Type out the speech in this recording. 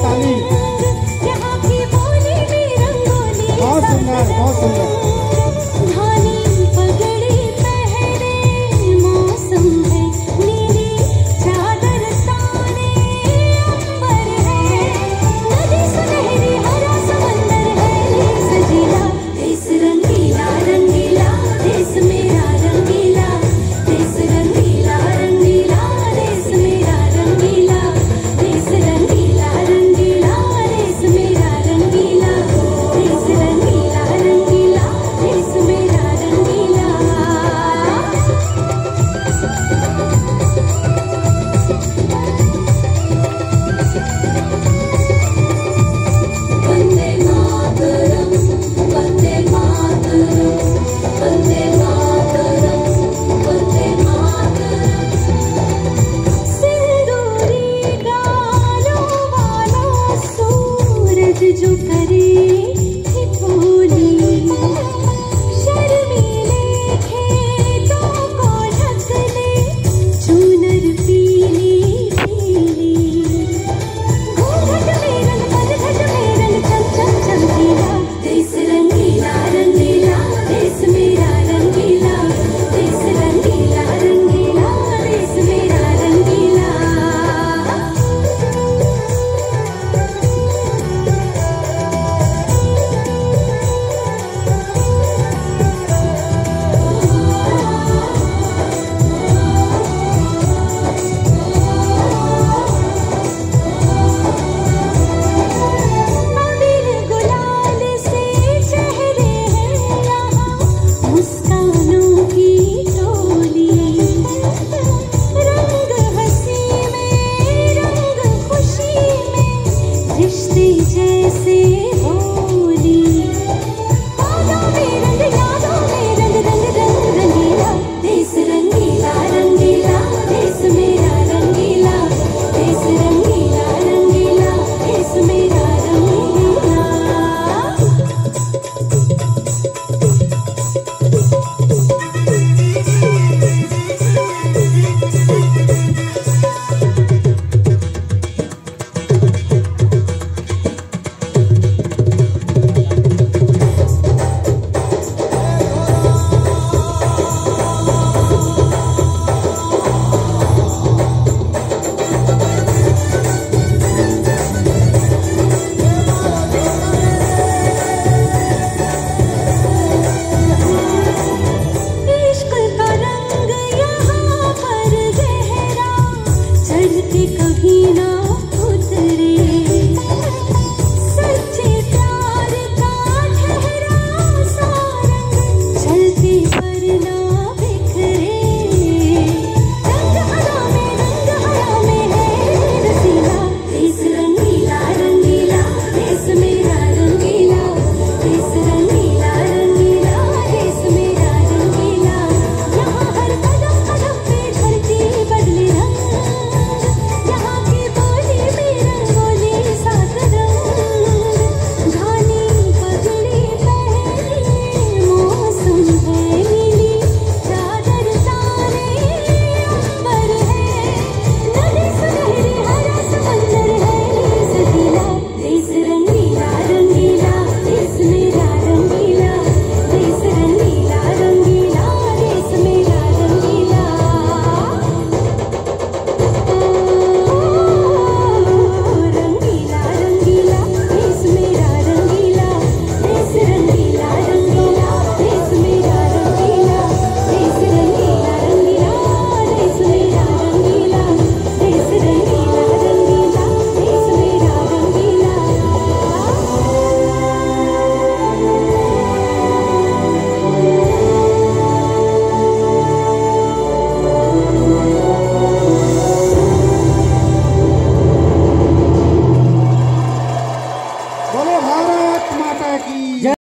ताली। यहाँ की बोली में रंगोली, बहुत सुंदर, बहुत सुंदर। धानी पगड़ी पहने मौसम है, नीली चादर ताने अंबर है, नदी सुनहरी हरा समंदर है सजीला। देश रंगीला रंगीला, देश मेरा रंगीला, देश रंगीला रंगीला, देश मेरा रंगीला, देश रंगीला रंगीला, देश मेरा रंगीला, देश रंगीला रंगीला, देश मेरा रंगीला। वंदे मातरम, वंदे मातरम, वंदे मातरम, वंदे मातरम। सिंदूरी गालों वाला सूरज जो करे ठिठोली, शर्मीले खेतों को ढक ले चूनर पीली पीली। घूंघट में रंग, पनघट में रंग, चम चम चमकीला। देश रंगीला रंगीला, देश मेरा रंगीला, देश रंगीला रंगीला, देश मेरा रंगीला। अबीर गुलाल से चेहरे हैं यहाँ, मुस्कानों की टोली। रंग हंसी में, रंग खुशी में, रिश्ते जैसे होली। यादों में रंग, यादों में रंग, रंग रंग रंगीला। देश रंगीला रंगीला, देश मेरा रंगीला, देश रंगीला रंगीला, देश मेरा रंगीला। इश्क का रंग यहाँ पर गहरा, चढ़ते कभी ना उतरे। सच्चे प्यार का ठहरा सा रंग, चलते पर ना बिखरे। रंग हरा में है रसीला। देश रंगीला रंगीला, देश मेरा रंगीला, देश रंगीला रंगीला, देश मेरा रंगीला। यहाँ हर कदम कदम पे धरती बदले रंग, यहाँ की बोली में रंगोली सात रंग। धानी पगड़ी पहने मौसम है, नीली चादर ताने अंबर है, नदी सुनहरी हरा समंदर है सजीला। देश रंगीला रंगीला, देश मेरा रंगीला, देश रंगीला रंगीला, देश मेरा रंगीला। रंगीला रंगीला, देश मेरा रंगीला, देश रंगीला रंगीला, देश मेरा रंगीला, देश रंगीला रंगीला, देश मेरा रंगीला, देश रंगीला रंगीला, देश मेरा रंगीला। बोलो भारत माता की जय।